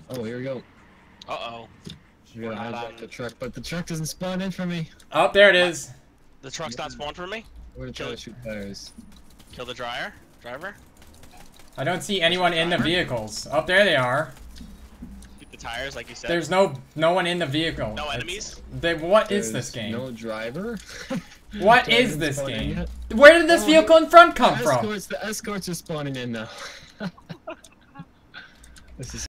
Oh, here we go. Uh-oh. We gotta hijack the truck, but the truck doesn't spawn in for me. Oh, there it is. The truck's not spawned for me? We're gonna try to shoot tires. Kill the driver? I don't see anyone in the vehicles. Oh, there they are. Shoot the tires, like you said. There's no one in the vehicle. No enemies? What is this game? No driver? What is this game? Where did this vehicle in front come from? The escorts are spawning in now. This is